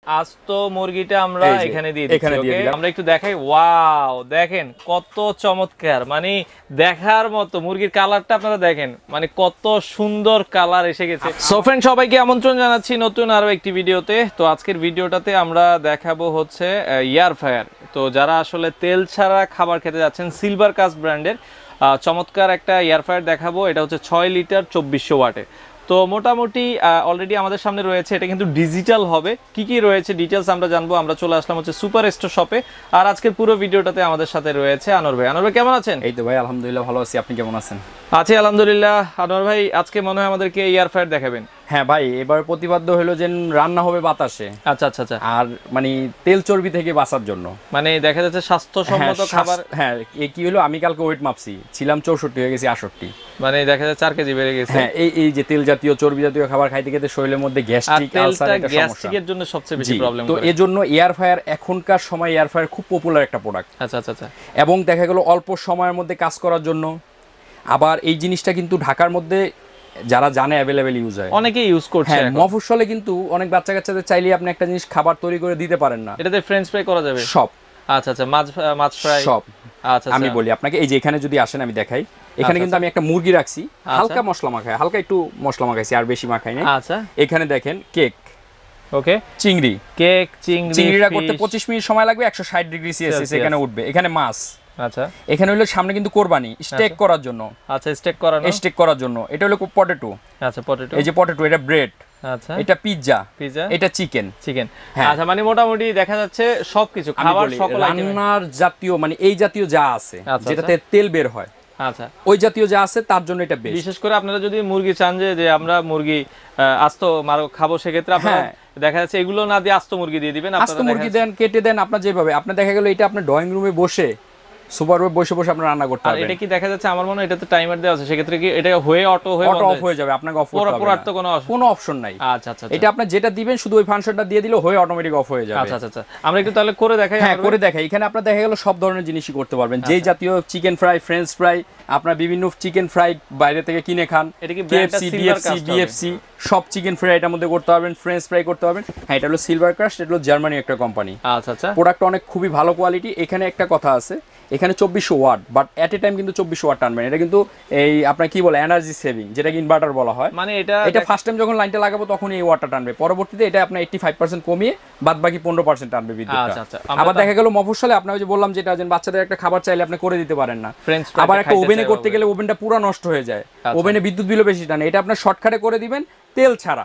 আস্ত মুরগিটা আমরা এখানে দিয়ে দিচ্ছি। ওকে, আমরা একটু দেখাই। ওয়াও, দেখেন কত চমৎকার, মানে দেখার মতো। মুরগির কালারটা আপনারা দেখেন, মানে কত সুন্দর কালার এসে গেছে। সো ফ্রেন্ড, সবাইকে আমন্ত্রণ জানাচ্ছি নতুন আরো একটি ভিডিওতে। তো আজকের ভিডিওটাতে আমরা দেখাবো হচ্ছে এয়ার ফ্রায়ার। তো যারা আসলে তেল ছাড়া খাবার খেতে যাচ্ছেন, সিলভার কাস্ট ব্র্যান্ডের চমৎকার একটা এয়ার ফ্রায়ার দেখাবো। এটা হচ্ছে 6 লিটার 2400 ওয়াটের। তো মোটামুটি অলরেডি আমাদের সামনে রয়েছে। এটা কিন্তু ডিজিটাল হবে। কি কি রয়েছে ডিটেলস আমরা জানবো। আমরা চলে আসলাম হচ্ছে সুপার স্টোর শপে। আর আজকের পুরো ভিডিওটাতে আমাদের সাথে রয়েছে আনোয়ার ভাই। আনোয়ার ভাই কেমন আছেন? এই তো ভাই, আলহামদুলিল্লাহ ভালো আছি। আপনি কেমন আছেন? আছি আলহামদুলিল্লাহ। আনোয়ার ভাই, আজকে মনে হয় আমাদেরকে এয়ার ফ্রায়ার দেখাবেন। হ্যাঁ ভাই, এবার প্রতিপাদ্য হলো যে রান্না হবে বাতাসে। আচ্ছা আচ্ছা আচ্ছা। আর মানে তেল চর্বি থেকে বাঁচার জন্য, মানে দেখা যাচ্ছে স্বাস্থ্যসম্মত খাবার। হ্যাঁ, কি হলো, আমি কালকে ওয়েট মাপছি, ছিলাম 64 হয়ে গেছি 68। মানে দেখা যাচ্ছে 4 কেজি বেড়ে গেছে। হ্যাঁ, এই যে তেল জাতীয় চর্বি জাতীয় খাবার খাইতে খেতে শরীরের মধ্যে গ্যাস্ট্রিক আলসার একটা সমস্যা। গ্যাস্ট্রিকের জন্য সবচেয়ে বেশি প্রবলেম তো এজন্য এয়ার ফ্রায়ার এখনকার সময় এয়ার ফ্রায়ার খুব পপুলার একটা প্রোডাক্ট। আচ্ছা আচ্ছা আচ্ছা। এবং দেখা গেল অল্প সময়ের মধ্যে কাজ করার জন্য। আবার এই জিনিসটা কিন্তু ঢাকার মধ্যে যারা জানে অ্যাভেলেবেল ইউজ হয়, অনেকে ইউজ করছে। হ্যাঁ, মফস্বলে কিন্তু অনেক বাচ্চা কাচ্চাদের চাইলে আপনি একটা জিনিস খাবার তৈরি করে দিতে পারেন না। এটাতে ফ্রেঞ্চ ফ্রাই করা যাবে সব। আচ্ছা আচ্ছা, মাছ ফ্রাই সব। আচ্ছা, আমি বলি আপনাকে, এই যে এখানে যদি আসেন আমি দেখাই। এখানে কিন্তু আমি একটা মুরগি রাখছি, হালকা মশলা মাখাই, হালকা একটু মশলা মাখাইছি, আর বেশি মাখাই না। আচ্ছা, এখানে দেখেন কেক। ওকে, চিংড়ি, কেক চিংড়িটা করতে 25 মিনিট সময় লাগবে, 160 ডিগ্রি সেলসিয়াস এখানে উঠবে। এখানে মাছ। আচ্ছা, এখানে হলো সামনে কিন্তু কোরবানি স্টেক করার জন্য। আচ্ছা, স্টেক করার জন্য। এটা হলো পটেটো। আচ্ছা, পটেটো। এই যে পটেটো, এটা ব্রেড। আচ্ছা, এটা পিৎজা, এটা চিকেন। আচ্ছা, মানে মোটামুটি দেখা যাচ্ছে সবকিছু খাবার সকল রান্নার জাতীয়, মানে এই জাতীয় যা আছে যেটাতে তেল বের হয়, আচ্ছা, ওই জাতীয় যা আছে তার জন্য এটা বেস্ট। বিশেষ করে আপনারা যদি মুরগি চান যে আমরা মুরগি আস্ত খাবো, সেক্ষেত্রে আপনারা দেখা যাচ্ছে এগুলো না দিয়ে আস্ত মুরগি দিয়ে দিবেন। আস্ত মুরগি দেন, কেটে দেন আপনার যেভাবে। আপনার দেখা গেল এটা আপনার ড্রয়িং রুমে বসে সুপারওয়েব বসে বসে আপনি রান্না করতে পারবেন। আর এটা কি দেখা যাচ্ছে, আমার মনে হয় এটাতে টাইমার দেওয়া আছে, সেক্ষেত্রে কি এটা অটো অফ হয়ে যাবে, আপনাকে অফ করতে হবে না, তো কোনো অপশন নাই। আচ্ছা আচ্ছা, এটা আপনি যেটা দিবেন শুধু ওই ফাংশনটা দিয়ে দিলে হয়ে অটোমেটিক অফ হয়ে যাবে। আচ্ছা আচ্ছা, আমরা একটু তাহলে করে দেখাই। হ্যাঁ, করে দেখাই। এখানে আপনার দেখা গেল সব ধরনের জিনিসই করতে পারবেন। যেই জাতীয় চিকেন ফ্রাই, ফ্রেঞ্চ ফ্রাই, আপনার বিভিন্ন চিকেন ফ্রাই বাইরে থেকে কিনে খান, এটা কি KFC, BFC সব চিকেন ফ্রাই এটার মধ্যে করতে পারবেন, ফ্রেঞ্চ ফ্রাই করতে পারবেন। হ্যাঁ, এটা হলো সিলভার কাস্ট, এটা হলো জার্মানি একটা কোম্পানি। আচ্ছা আচ্ছা, প্রোডাক্ট অনেক খুবই ভালো কোয়ালিটি। এখানে একটা কথা আছে, এখানে 2400 watt, but at a time কিন্তু 2400 ওয়াট টানবেন। এটা কিন্তু এই আপনার কি বলে এনার্জি সেভিং, যেটাকে ইনভার্টার বলা হয়। মানে এটা ফার্স্ট টাইম যখন লাইনটা লাগাবো তখন এই ওয়াটটা টানবে, পরবর্তীতে এটা আপনার 85% কমিয়ে বাদ বাকি 15% টানবে বিদ্যুৎটা। আবার দেখা গেল মফস্বলে আপনার ওই যে বললাম যেটা, যে বাচ্চাদের একটা খাবার চাইলে আপনি করে দিতে পারেন না, আবার একটা ওভেনে করতে গেলে ওভেনটা পুরো নষ্ট হয়ে যায়, ওভেনে বিদ্যুৎ বিলও বেশি টানে। এটা আপনার শর্টকাটে করে দিবেন তেল ছাড়া।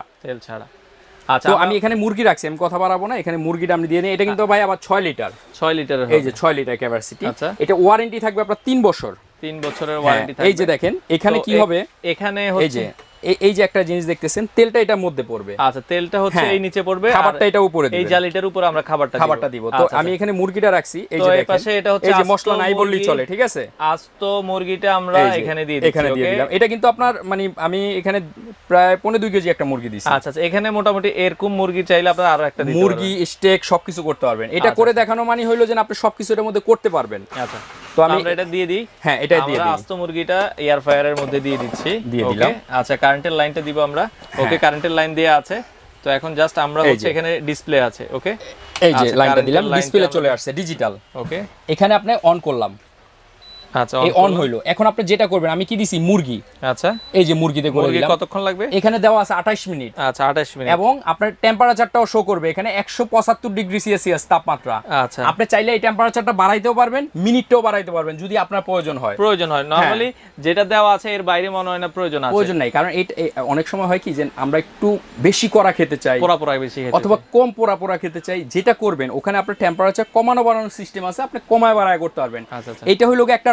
আচ্ছা, তো আমি এখানে মুরগি রাখছি, আমি কথা বাড়াবো না। এখানে মুরগিটা আমি দিয়ে দিই। এটা কিন্তু ভাই আবার 6 লিটার, এই যে 6 লিটার ক্যাপাসিটি। এটা ওয়ারেন্টি থাকবে আপনার 3 বছর। 3 বছরের ওয়ারেন্টি থাকবে। এই যে দেখেন এখানে কি হবে, এখানে হচ্ছে এই যে একটা জিনিস দেখতেছেন, তেলটা এটার মধ্যে পড়বে। আচ্ছা, তেলটা হচ্ছে এই নিচে পড়বে, খাবারটা এটা উপরে দিবেন, এই জালিটার উপর আমরা খাবারটা দিব। তো আমি এখানে মুরগিটা রাখছি, এই যে দেখেন পাশে এটা হচ্ছে এই যে মশলা নাই বললেই চলে, ঠিক আছে। আস্ত মুরগিটা আমরা এখানে দিয়ে দিলাম। এটা কিন্তু আপনার মানে আমি এখানে প্রায় 2.5 কেজি একটা মুরগি দিছি। আচ্ছা আচ্ছা, এখানে মোটামুটি এরকম মুরগি চাইলে আপনারা আরো একটা দিতে পারবেন, মুরগি স্টেক সবকিছু করতে পারবেন। এটা করে দেখানো মানে হইলো যে আপনি সবকিছু এর মধ্যে করতে পারবেন। আচ্ছা, তো আমি এটা দিয়ে দিই। হ্যাঁ, এটা দিয়ে দিই। আমরা আস্ত মুরগিটা এয়ার ফ্রায়ারের মধ্যে দিয়ে দিচ্ছি, দিয়ে দিলাম। আচ্ছা, কারেন্টের লাইনটা দিব আমরা। ওকে, কারেন্টের লাইন দেয়া আছে। তো এখন জাস্ট আমরা হচ্ছে এখানে ডিসপ্লে আছে। ওকে, এই যে লাইনটা দিলাম, ডিসপ্লে চলে আসছে ডিজিটাল। ওকে, এখানে আপনি অন করলাম। আচ্ছা, এই অন হইলো। এখন আপনি যেটা করবেন, আমি কি দিছি মুরগি। আচ্ছা, এই যে মুরগিতে করে দিলাম। কতক্ষণ লাগবে? এখানে দেওয়া আছে 28 মিনিট। আচ্ছা, 28 মিনিট। এবং আপনার টেম্পারেচারটাও শো করবে এখানে 175 ডিগ্রি সেলসিয়াস তাপমাত্রা। আচ্ছা, আপনি চাইলে এই টেম্পারেচারটা বাড়াইতেও পারবেন, মিনিটটাও বাড়াইতে পারবেন যদি আপনার প্রয়োজন হয়। নরমালি যেটা দেওয়া আছে এর বাইরে মনে হয় না প্রয়োজন নাই, কারণ এই অনেক সময় হয় কি যে আমরা একটু বেশি করা খেতে চাই, পোড়া বেশি অথবা কম পোড়া খেতে চাই। যেটা করবেন ওখানে আপনার টেম্পারেচার কমানো বাড়ানোর সিস্টেম আছে, আপনি কমায় বাড়ায় করতে পারবেন। এটা হলো একটা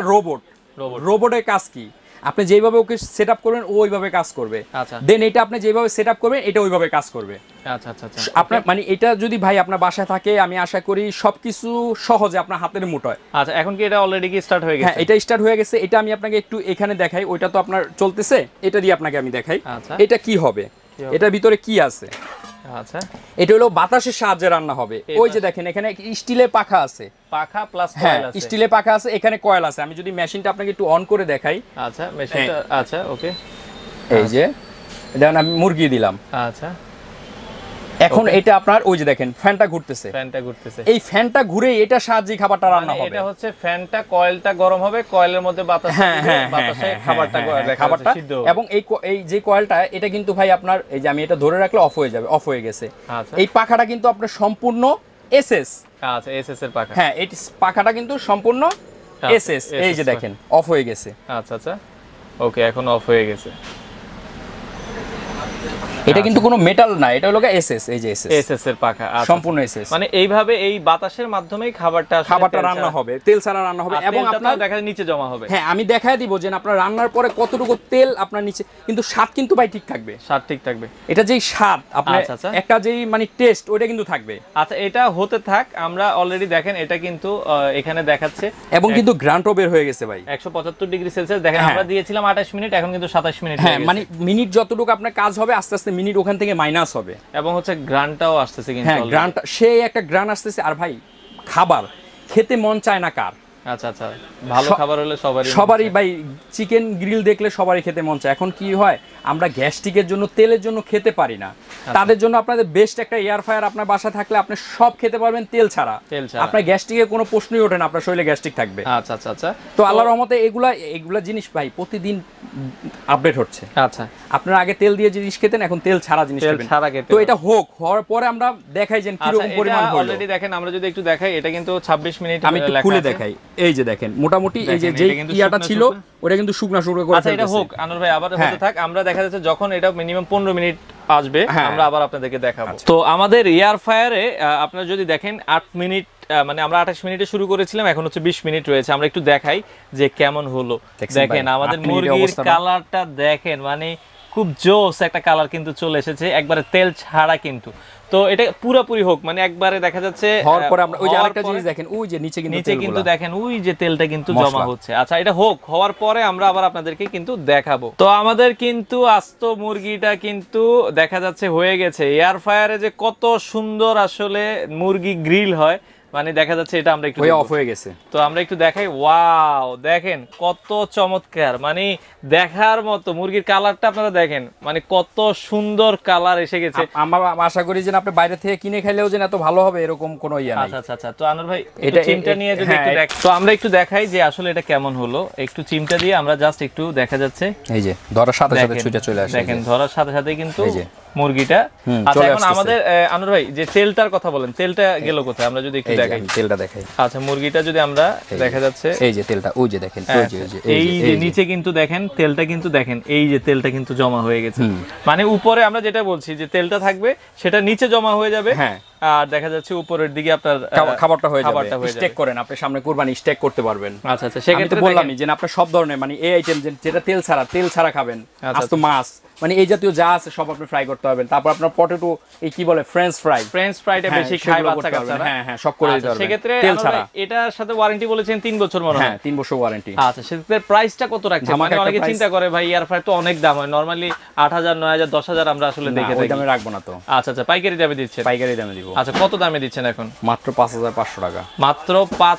রোবটের কাজ কি, আপনি যেভাবে ওকে সেটআপ করবেন ও ওইভাবে কাজ করবে। দেন এটা আপনি যেভাবে সেটআপ করবেন এটা ওইভাবে কাজ করবে। আচ্ছা আচ্ছা আচ্ছা, আপনার মানে এটা যদি ভাই আপনার বাসায় থাকে, আমি আশা করি সবকিছু সহজে আপনার হাতের মুঠোয়। আচ্ছা, এখন কি এটা অলরেডি কি স্টার্ট হয়ে গেছে? হ্যাঁ, এটা স্টার্ট হয়ে গেছে। এটা আমি আপনাকে একটু এখানে দেখাই, ওইটা তো আপনার চলতেছে, এটা দিয়ে আপনাকে আমি দেখাই এটা কি হবে, এটার ভিতরে কি আছে। আচ্ছা, এটা হলো বাতাসের সাহায্যে রান্না হবে। ওই যে দেখেন এখানে স্টিলের পাখা আছে, পাখা প্লাস কয়েল আছে, স্টিলের পাখা আছে, এখানে কয়েল আছে। আমি যদি মেশিনটা আপনাকে একটু অন করে দেখাই। আচ্ছা, মেশিনটা আচ্ছা, ওকে, এই যে দেখেন আমি মুরগি দিলাম। আচ্ছা, এখন এটা আপনার ওই যে দেখেন ফ্যানটা ঘুরতেছে, এই ফ্যানটা ঘুরে এটা সাহায্যে খাবারটা রান্না হবে। এটা হচ্ছে ফ্যানটা, কয়েলটা গরম হবে, কয়েলের মধ্যে বাতাস বাতাসে খাবারটা সিদ্ধ হবে। এবং এই যে কয়েলটা এটা কিন্তু ভাই আপনার এই যে আমি এটা ধরে রাখলে অফ হয়ে যাবে, অফ হয়ে গেছে। এই পাখাটা কিন্তু আপনার সম্পূর্ণ এসএস। আচ্ছা, এসএস এর পাখা। হ্যাঁ, এই পাখাটা কিন্তু সম্পূর্ণ এসএস। এই যে দেখেন অফ হয়ে গেছে। আচ্ছা আচ্ছা, ওকে, এখন অফ হয়ে গেছে। এটা কিন্তু কোনো মেটাল না, এটা হলো এসএস। এই যে এসএস এর পাখা, সম্পূর্ণ এসএস। মানে এইভাবে এই বাতাসের মাধ্যমেই খাবারটা রান্না হবে, তেল ছাড়া রান্না হবে। এবং আপনার দেখা যায় নিচে জমা হবে। হ্যাঁ, আমি দেখায় দিব যে আপনার রান্নার পরে কতটুকু তেল আপনার নিচে, কিন্তু স্বাদ কিন্তু ভাই ঠিক থাকবে। স্বাদ ঠিক থাকবে, এটা যেই স্বাদ আপনার একটা যেই মানে টেস্ট ওইটা কিন্তু থাকবে। আচ্ছা, এটা হতে থাক। আমরা অলরেডি দেখেন এটা কিন্তু এখানে দেখাচ্ছে এবং কিন্তু গ্রান্টও বের হয়ে গেছে ভাই 175 ডিগ্রি সেলসিয়াস। দেখেন আমরা দিয়েছিলাম 28 মিনিট, এখন কিন্তু 27 মিনিট। হ্যাঁ, মানে মিনিট যতটুকু আপনার কাজ হবে আস্তে আস্তে মিনিট ওখান থেকে মাইনাস হবে। এবং হচ্ছে গ্রানটাও আসতেছে কিন্তু। হ্যাঁ, গ্রানটা সেই একটা গ্রান আসতেছে। আর ভাই খাবার খেতে মন চায় না কার? আচ্ছা আচ্ছা, ভালো খাবার হলে সবারই ভাই চিকেন গ্রিল দেখলে সবারই খেতে মন চায়। এখন কি হয়, আমরা গ্যাস্ট্রিকের জন্য তেলের জন্য খেতে পারি না। তাদের জন্য আপনাদের বেস্ট একটা এয়ার ফ্রায়ার আপনার বাসা থাকলে আপনি সব খেতে পারবেন তেল ছাড়া। আপনার গ্যাস্ট্রিকের কোনো প্রশ্নই ওঠে না, আপনার শরীরে গ্যাস্ট্রিক থাকবে। আচ্ছা আচ্ছা আচ্ছা। তো আল্লাহর রহমতে এগুলা জিনিস ভাই প্রতিদিন আপডেট হচ্ছে। আচ্ছা, আপনারা আগে তেল দিয়ে জিনিস খেতেন, এখন তেল ছাড়া জিনিস খাবেন। তো এটা হওয়ার পরে আমরা দেখাই যে কি রকম পরিমাণ হলো। অলরেডি দেখেন, আমরা যদি একটু দেখাই, এটা কিন্তু 26 মিনিট। আমি একটু খুলে দেখাই। এই যে দেখেন মোটামুটি এই যে ইয়াটা ছিল ওটা কিন্তু শুকনা শুকনা করে। আচ্ছা, এটা হোক আনোয়ার ভাই, আবার হতে থাক। আমরা দেখা যাচ্ছে যখন এটা মিনিমাম 15 মিনিট আসবে আমরা আবার আপনাদেরকে দেখাবো। তো আমাদের এয়ার ফায়ারে আপনারা যদি দেখেন 8 মিনিট, মানে আমরা 28 মিনিটে শুরু করেছিলাম, এখন হচ্ছে 20 মিনিট রয়েছে। আমরা একটু দেখাই যে কেমন হলো। দেখেন আমাদের মুরগির কালারটা দেখেন, মানে খুব জোস একটা কালার কিন্তু চলে এসেছে, একবারে তেল ছাড়া কিন্তু। তো এটা পুরোপুরি হোক, মানে একবারে দেখা যাচ্ছে হওয়ার পরে আমরা ওই যে আরেকটা জিনিস দেখেন, ওই যে নিচে কিন্তু দেখেন ওই যে তেলটা কিন্তু জমা হচ্ছে। আচ্ছা, এটা হোক, হওয়ার পরে আমরা আবার আপনাদেরকে কিন্তু দেখাবো। তো আমাদের কিন্তু আস্ত মুরগিটা কিন্তু দেখা যাচ্ছে হয়ে গেছে। এয়ার ফায়ারে যে কত সুন্দর আসলে মুরগি গ্রিল হয়, মানে দেখা যাচ্ছে এটা আমরা একটু অফ হয়ে গেছে। তো আমরা একটু দেখাই। ওয়াও, দেখেন কত চমৎকার, মানে দেখার মতো। মুরগির কালারটা আপনারা দেখেন, মানে কত সুন্দর কালার এসে গেছে। আমরা আশা করি যে আপনি বাইরে থেকে কিনে খেলেও যে এত ভালো হবে এরকম কোনো ইয়া নাই। আচ্ছা আচ্ছা, তো আনোয়ার ভাই এটা চিমটা নিয়ে যদি একটু দেখ, তো আমরা একটু দেখাই যে আসলে এটা কেমন হলো। একটু চিমটা দিয়ে আমরা জাস্ট একটু দেখা যাচ্ছে, এই যে ধরার সাথে সাথে ছুটে চলে আসে। দেখেন ধরার সাথে সাথে কিন্তু মুরগিটা। আচ্ছা, এখন আমাদের আনোয়ার ভাই যে তেলটার কথা বলেন, তেলটা গেল কোথায়? আমরা যদি একটু দেখাই, তেলটা দেখাই। আচ্ছা, মুরগিটা যদি আমরা দেখা যাচ্ছে এই যে তেলটা, ওই যে দেখেন এই যে নিচে কিন্তু দেখেন তেলটা কিন্তু দেখেন, এই যে তেলটা কিন্তু জমা হয়ে গেছে। মানে উপরে আমরা যেটা বলছি যে তেলটা থাকবে সেটা নিচে জমা হয়ে যাবে। হ্যাঁ, আর দেখা যাচ্ছে উপরের দিকে আপনার খাবারটা হয়ে যাবে। স্টেক করেন, আপনি সামনে কুরবানি স্টেক করতে পারবেন। আচ্ছা আচ্ছা, সেক্ষেত্রে বললামই যে আপনি সব ধরনের মানে এই আইটেম যেটা তেল ছাড়া খাবেন, আস্ত মাছ মানে এই জাতীয় যা আছে সব আপনি ফ্রাই করতে পারবেন। তারপর আপনার পটেটো এই কি বলে ফ্রেঞ্চ ফ্রাইটা বেশি খায় বাচ্চা কাচ্চারা। হ্যাঁ হ্যাঁ, সব করে দিতে পারবেন সেক্ষেত্রে তেল ছাড়া। এটার সাথে ওয়ারেন্টি বলেছেন 3 বছর মনে হয়। হ্যাঁ, 3 বছর ওয়ারেন্টি। আচ্ছা, সেক্ষেত্রে প্রাইসটা কত রাখছেন? মানে অনেকে চিন্তা করে ভাই এয়ার ফ্রাই তো অনেক দাম হয়, নরমালি 8000 9000 10000 আমরা আসলে দেখে থাকি। ওই দামে রাখবো না তো। আচ্ছা আচ্ছা, পাইকারি দামে দিচ্ছেন? পাইকারি দামে দিব। আচ্ছা, কত দামে দিচ্ছেন এখন? মাত্র 5500 টাকা। মাত্র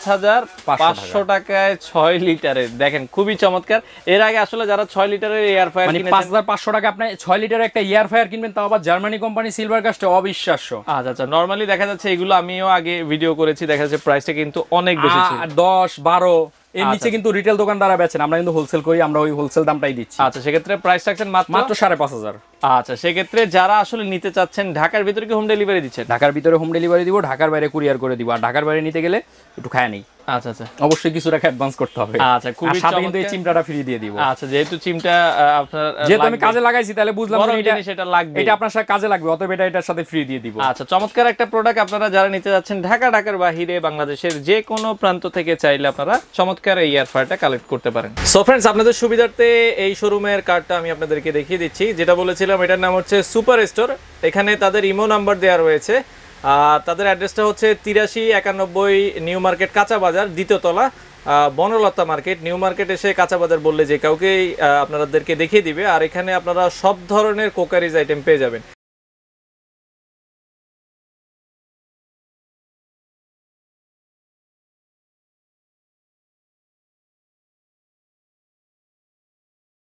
5500 টাকায় 6 লিটারের। দেখেন খুবই চমৎকার। এর আগে আসলে যারা 6 লিটারের এয়ার ফ্রায়ার কিনেছেন, 5500 টাকা আপনি 6 লিটারের একটা এয়ার ফ্রায়ার কিনবেন, তাও আবার জার্মানি কোম্পানি সিলভার কাস্টে, অবিশ্বাস্য। আচ্ছা আচ্ছা, নরমালি দেখা যাচ্ছে এগুলো আমিও আগে ভিডিও করেছি, দেখা যাচ্ছে প্রাইসটা কিন্তু অনেক বেশি ছিল, 10 12 এর নিচে কিন্তু রিটেল দোকানদাররা বেচেন, আমরা কিন্তু হোলসেল করি, আমরা ওই হোলসেল দামটাই দিচ্ছি। আচ্ছা, সেক্ষেত্রে প্রাইস রাখছেন মাত্র 5500। আচ্ছা, সেক্ষেত্রে যারা আসলে নিতে চাচ্ছেন ঢাকার ভিতরে কি হোম ডেলিভারি দিচ্ছেন? ঢাকার ভিতরে হোম ডেলিভারি দিব, ঢাকার বাইরে কুরিয়ার করে দিব। আর ঢাকার বাইরে নিতে গেলে একটু খায় নেই। আচ্ছা আচ্ছা, অবশ্যই কিছু টাকা অ্যাডভান্স করতে হবে। আচ্ছা, খুবই চমৎকার। কিন্তু এই চিমটাটা ফ্রি দিয়ে দিব। আচ্ছা, যেহেতু চিমটা আপনার যেহেতু আমি কাজে লাগাইছি তাহলে বুঝলাম যে এটা লাগবে, এটা আপনার সাথে কাজে লাগবে, অতএব এটা এটার সাথে ফ্রি দিয়ে দিব। আচ্ছা, চমৎকার একটা প্রোডাক্ট। আপনারা যারা নিতে যাচ্ছেন ঢাকার বাইরে বাংলাদেশের যে কোনো প্রান্ত থেকে চাইলে আপনারা চমৎকার এই এয়ার ফ্রায়ারটা কালেক্ট করতে পারেন। সো ফ্রেন্ডস, আপনাদের সুবিধার্থে এই শোরুমের কার্ডটা আমি আপনাদেরকে দেখিয়ে দিচ্ছি। যেটা বলেছিলাম, এটার নাম হচ্ছে সুপার স্টোর। এখানে তাদের ইমো নাম্বার দেওয়া রয়েছে। তাদের অ্যাড্রেসটা হচ্ছে 8391 নিউ মার্কেট কাঁচা বাজার, দ্বিতীয় তলা, বনলতা মার্কেট। নিউ মার্কেট এসে কাঁচা বাজার বললে যে কাউকেই আপনাদেরকে দেখিয়ে দিবে। আর এখানে আপনারা সব ধরনের কোকারিজ আইটেম পেয়ে যাবেন।